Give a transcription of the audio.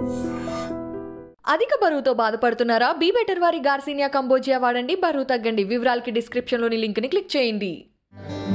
అధిక బరువుతో బాధపడుతున్నారా? బీ బెటర్ వారి గార్సినియా కంబోజియా వాడండి, బరువు తగ్గండి. వివరాలకి డిస్క్రిప్షన్లోని లింక్ని క్లిక్ చేయండి.